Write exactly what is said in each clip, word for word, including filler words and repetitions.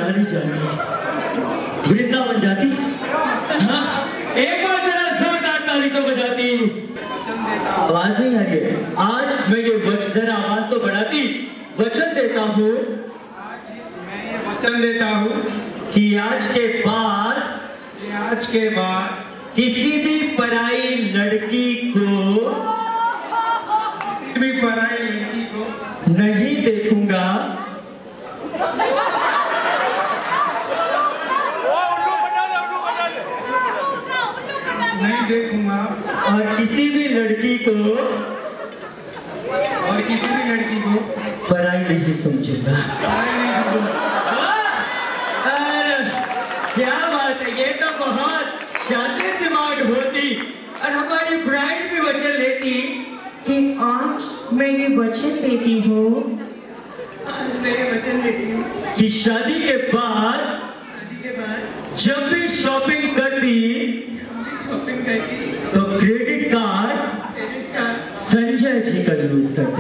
मनाली जाती, वृंदावन जाती, हाँ एक बार जरा जोरदार ताली तो बजाती। आवाज नहीं आ रही है। आज मैं ये वचन, जरा आवाज तो बढ़ाती। वचन देता हूँ, मैं ये वचन देता हूँ कि आज के बाद, कि आज के बाद किसी भी पराई लड़की को, किसी भी पराई लड़की को नहीं देखूंगा, नहीं देखूंगा, और किसी भी लड़की को, और किसी भी लड़की को पराई नहीं समझूंगा। पराई नहीं समझूंगा। क्या बात है, ये तो बहुत शातिर दिमाग होती। और हमारी ब्राइड भी वचन लेती कि आज मैं ये वचन देती हूँ, आज मैं ये वचन देती हूँ कि शादी के बाद, शादी के बाद जब भी शॉपिंग करती, शॉपिंग करती तो credit card credit card Sanjay ji का यूज करती।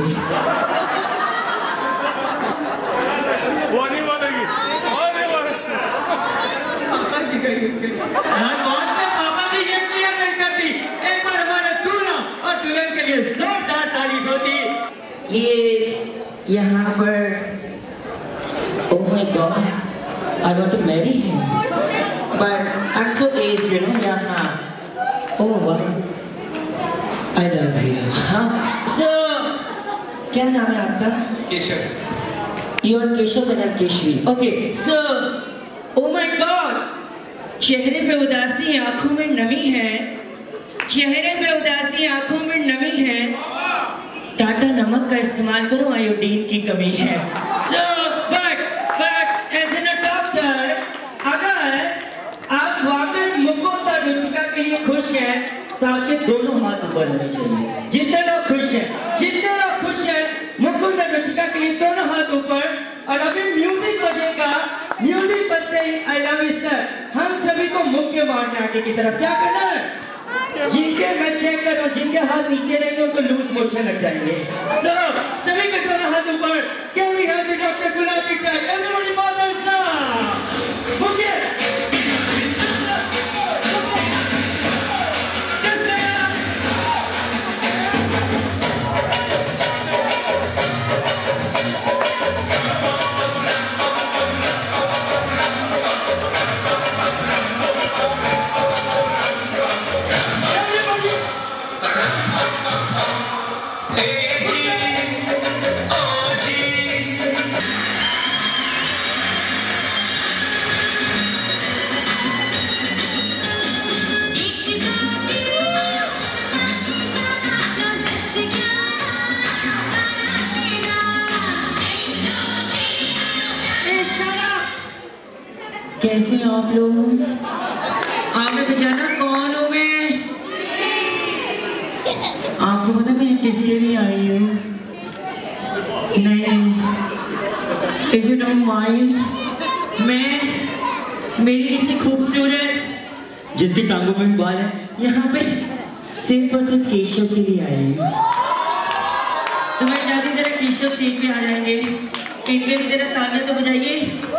वो नहीं बोलेगी, वो नहीं बोलेगी। पापा जी का यूज करती। कौन से पापा जी ये क्लियर नहीं करती। एक बार हमारा दूल्हा और दुल्हन के लिए जोरदार तारीफ होती। ये यहाँ पर, oh my God, I want to marry him, but I'm so aged, you know. यहाँ, oh wow, I love you. हाँ, so क्या नाम है आपका? Keshav. You are Keshav and I'm Keshavi. Okay, so oh my God, चेहरे पे उदासी, आंखों में नमी है, चेहरे पे उदासी, आंखों में नमी है, टाटा नमक का इस्तेमाल करो, आयोडीन की कमी है। So, but, but as in a doctor, अगर आप वाकई मुकुंद और रुचिका के लिए खुश हैं, तो आपके दोनों हाथ ऊपर होने चाहिए। जितने लोग खुश हैं, जितने लोग खुश हैं, मुकुंद और रुचिका के लिए दोनों हाथ ऊपर। और अभी म्यूजिक बजेगा, म्यूजिक बजते ही आई लव यू सर, हम सभी को मुक्के मारने आगे की तरफ क्या करना है? जिनके मैं चेक कर रहा हूँ, जिनके हाथ नीचे रहेंगे उनको लूज मोशन लग जाएंगे। So, सभी के दोनों हाथ ऊपर, can we have the Doctor गुलाबी टैग? Everybody mother sir, मुक्के। कैसे हो आप लोग? आपने पहचाना कौन हूँ मैं? आपको पता मैं किसके लिए आई हूँ? नहीं नहीं, if you don't mind, मैं मेरी किसी खूबसूरत, जिसकी टांगों में भी बाल है, यहाँ पे सिर्फ और सिर्फ केशव के लिए आई हूँ। तो मैं चाहती जरा केशव सीट पे आ जाएंगे, इनके लिए जरा तालियां तो बजाइए।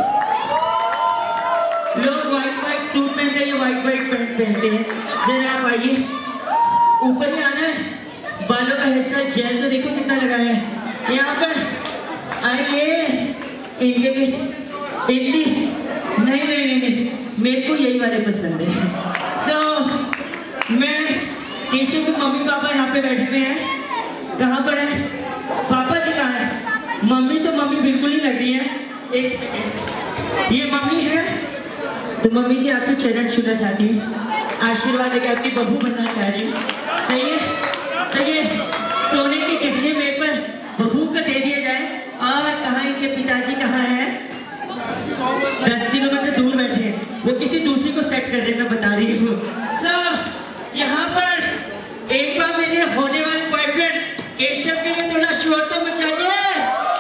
लोग व्हाइट व्हाइट सूट पहनते हैं, ये व्हाइट व्हाइट पैंट पहनते हैं। जरा आप आइए, ऊपर ही आना है। बालों का हेयर स्टाइल जेल तो देखो कितना लगा है। यहाँ पर आइए, इनके भी इनकी नहीं नहीं नहीं नहीं, मेरे को यही वाले पसंद है। सो so, मैं केशव के मम्मी पापा यहाँ पे बैठे हुए हैं। कहाँ पर है पापा जी? कहाँ है मम्मी? तो मम्मी बिल्कुल ही लग रही है। एक सेकेंड, ये मम्मी है तो मम्मी जी आपके चरण छूना चाहती हूँ, आशीर्वाद देकर आपकी बहू बनना चाह रही हूँ। सही है? तो ये सोने के गहने मेरे पर बहू को दे दिए जाए। और कहाँ इनके पिताजी कहाँ हैं? दस किलोमीटर दूर बैठे हैं, वो किसी दूसरी को सेट कर रहे, मैं बता रही हूँ। so, यहाँ पर एक बार मेरे होने वाले बॉयफ्रेंड केशव के लिए थोड़ा शोर तो मचाइए।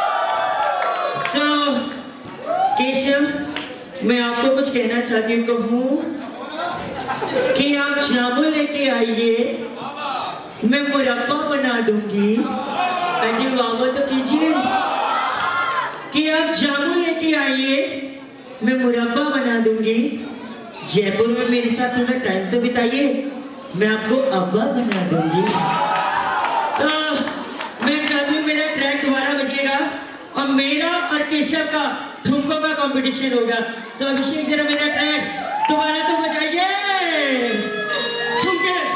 so, केशव, मैं आपको कुछ कहना चाहती हूँ। कहूँ कि आप जामुन लेके आइए, मैं मुरब्बा बना दूंगी। अजी वाह तो कीजिए कि आप जामुन लेके आइए, मैं मुरब्बा बना दूंगी। जयपुर में मेरे साथ थोड़ा टाइम तो बिताइए, मैं आपको अब्बा बना दूंगी। तो मैं चाहती हूँ मेरा ट्रैक दोबारा बजिएगा और मेरा और केशव का ठुमकों का कंपटीशन होगा। तो अभिषेक जरा मेरा ट्रैक दोबारा तो बजाइए। ठुमके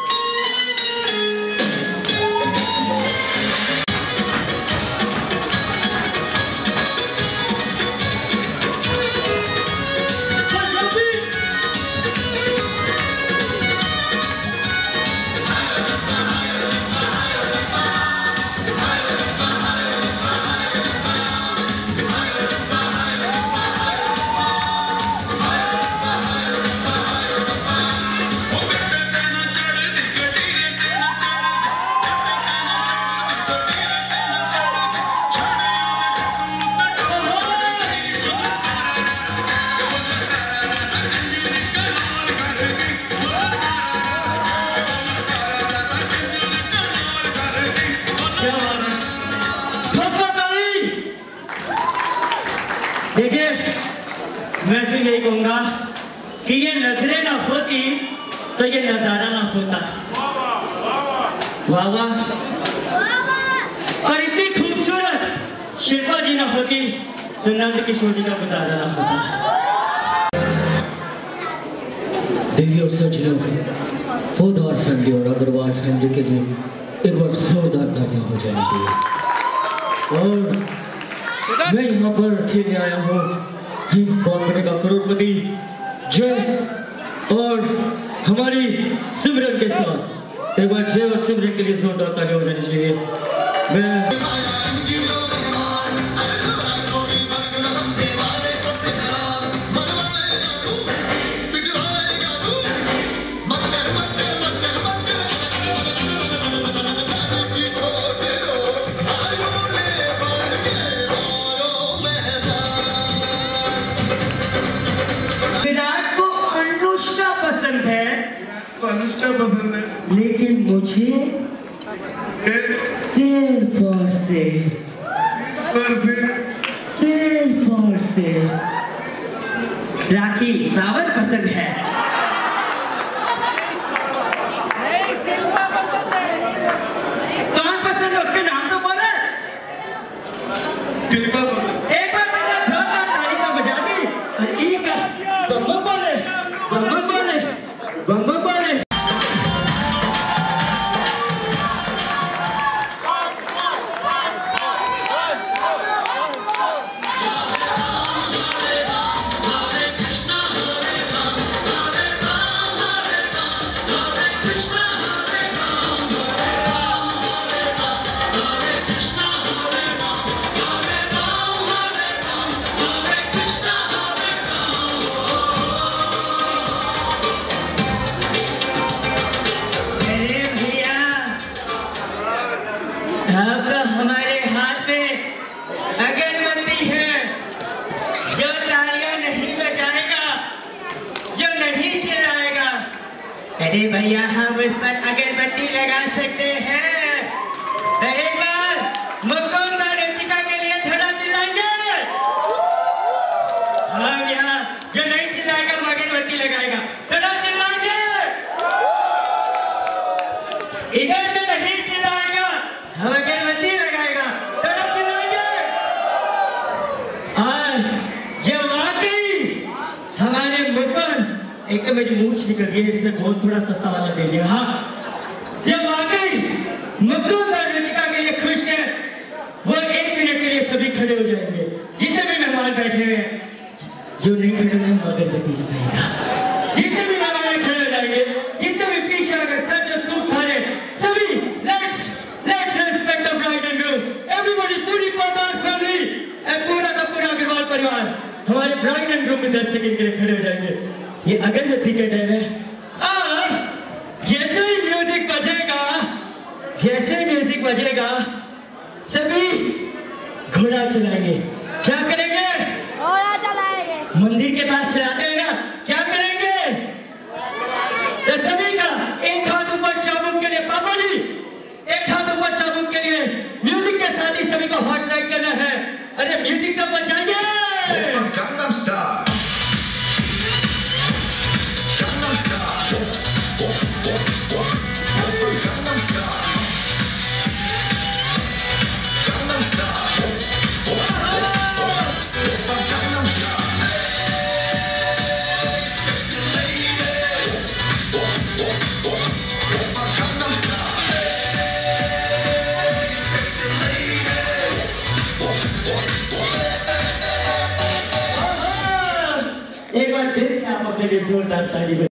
देखिए, मैं सिर्फ यही कहूंगा कि ये नजरें ना होती तो ये नजारा ना होता। वाह वाह। और इतनी खूबसूरत शिल्पा जी ना होती तो नंद किशोर जी का गुजारा ना होता। दिल्ली और सजनों, पोदार फैमिली और अग्रवाल फैमिली के लिए एक बार जोरदार तालियां हो जानी चाहिए। और मैं यहाँ पर खेलने आया हूँ कॉन्फिडेंस का करोड़पति जय और हमारी सिमरन के साथ। एक बार जय और सिमरन के लिए जोरदार तालियां हो जानी चाहिए। मैं अनुष्का पसंद है, लेकिन मुझे सिर्फ और सिर्फ सिर्फ और सिर्फ राखी सावंत पसंद है। कौन पसंद है? उसके नाम तो बोले। शिल्पा पसंद। एक बार मेरा जोरदार ताली का बजा दी और एक बम बम बोले, बम बम बोले, बम बम बोले। हमारे हाथ में अगरबत्ती है। जो तालियां नहीं बजाएगा, जो नहीं चिल्लाएगा, अरे भैया हम उस पर अगरबत्ती लगा सकते हैं। तो एक बार मुकुंद और रुचिका के लिए थोड़ा चिल्लाएंगे। हाँ भैया, जो नहीं चिल्लाएगा वो अगरबत्ती लगाएगा। थोड़ा चिल्लाएंगे। इधर से नहीं चिल्लाएगा हम अगरबत्ती लगाएगा। थोड़ा चिल्लाएंगे। और जब वाकई हमारे मुकुंद, एक तो मेरी मूंछ निकल गई, इसमें बहुत थोड़ा सस्ता वाला दे दिया। हाँ, जब वाकई मुकुंद और रुचिका के लिए खुश है, वो एक मिनट के लिए सभी खड़े हो जाएंगे। जितने भी मेहमान बैठे हुए हैं, जो नहीं खड़े हुए हैं अगरबत्ती लगाएगा। जितने भी मेहमान खड़े हो जाएंगे, जितने भी पीछे अगर सर जो सूख खा रहे, सभी let's let's respect the bride and groom. Everybody, पूरी पोदार फैमिली, पूरा का पूरा अग्रवाल परिवार हमारे ब्राइड एंड ग्रूम में दस सेकंड के लिए खड़े हो जाएंगे। ये अगरबत्ती का टाइम है। और जैसे ही म्यूजिक बजेगा, जैसे ही म्यूजिक बजेगा, सभी घोड़ा चलाएंगे। क्या करेंगे? घोड़ा चलाएंगे। मंदिर के पास चलाते हैं ना, क्या करेंगे? तो सभी का एक हाथ ऊपर चाबुक के लिए, पापा जी एक हाथ ऊपर चाबुक के लिए। म्यूजिक के साथ ही सभी को हॉट लाइट करना है। अरे म्यूजिक तो बजाइए। Gangnam Style। एक बार फिर से आप अपने लिए जोरदार ताली बजाएं।